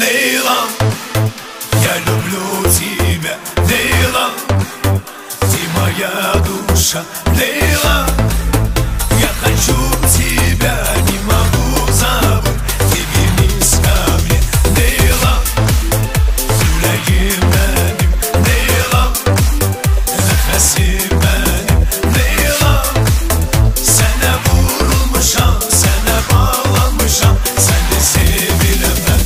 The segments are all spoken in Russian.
Лейла, я люблю тебя, Лейла, ты моя душа, Лейла, я хочу тебя, не могу забыть, ты вернись ко мне, Лейла, yüreğim benim, Leyla, nefesim benim, Leyla, sana vurulmuşam, sana bağlanmışam, sen de sevilen ben.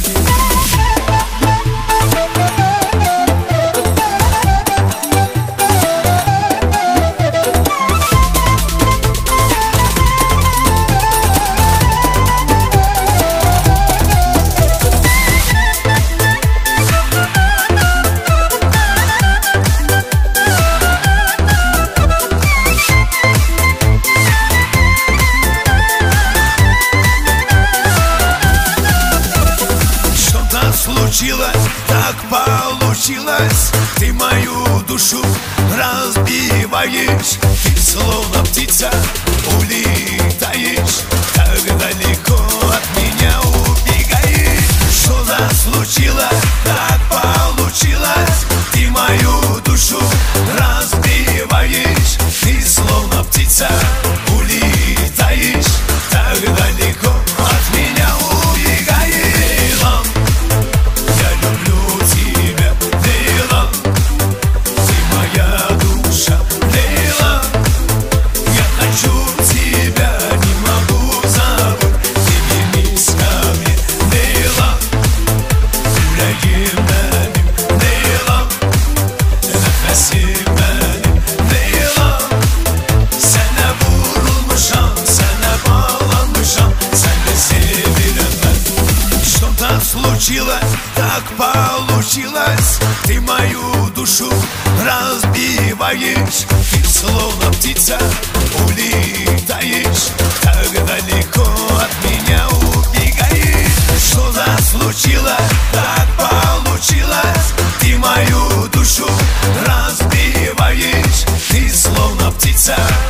Случилось, так получилось, ты мою душу разбиваешь, ты словно птица улетаешь, так далеко от меня убегаешь. Что за случилось, так получилось, ты мою душу разбиваешь, ты словно птица улетаешь, так далеко от меня убегаешь. Случилось, так получилось, ты мою душу разбиваешь, ты словно птица улетаешь, так далеко от меня убегаешь. Что за случилось, так получилось, ты мою душу разбиваешь, ты словно птица